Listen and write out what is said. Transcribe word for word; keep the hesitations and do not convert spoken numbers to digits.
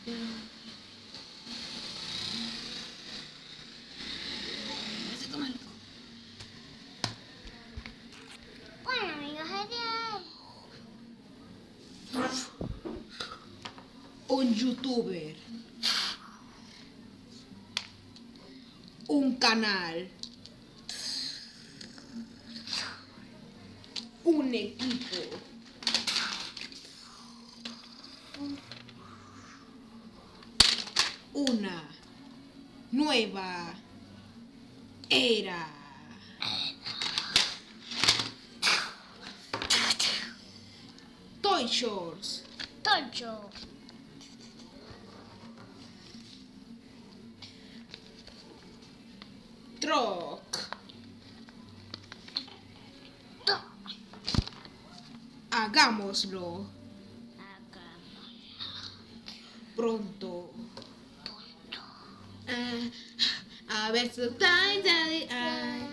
Bueno, amigos, adiós. Un youtuber. Un canal. Un equipo. Una nueva era. Toy Shorts. Tocho. Truck. Hagámoslo pronto. Ah, a ver su time, daddy.